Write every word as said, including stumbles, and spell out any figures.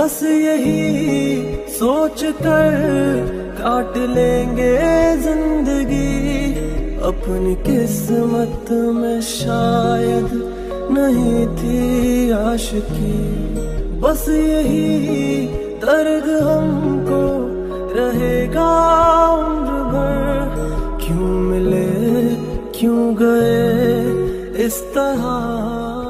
बस यही सोच कर काट लेंगे जिंदगी। अपनी किस्मत में शायद नहीं थी आशिकी। बस यही दर्द हमको रहेगा उम्र भर। क्यों मिले क्यों गए इस तरह।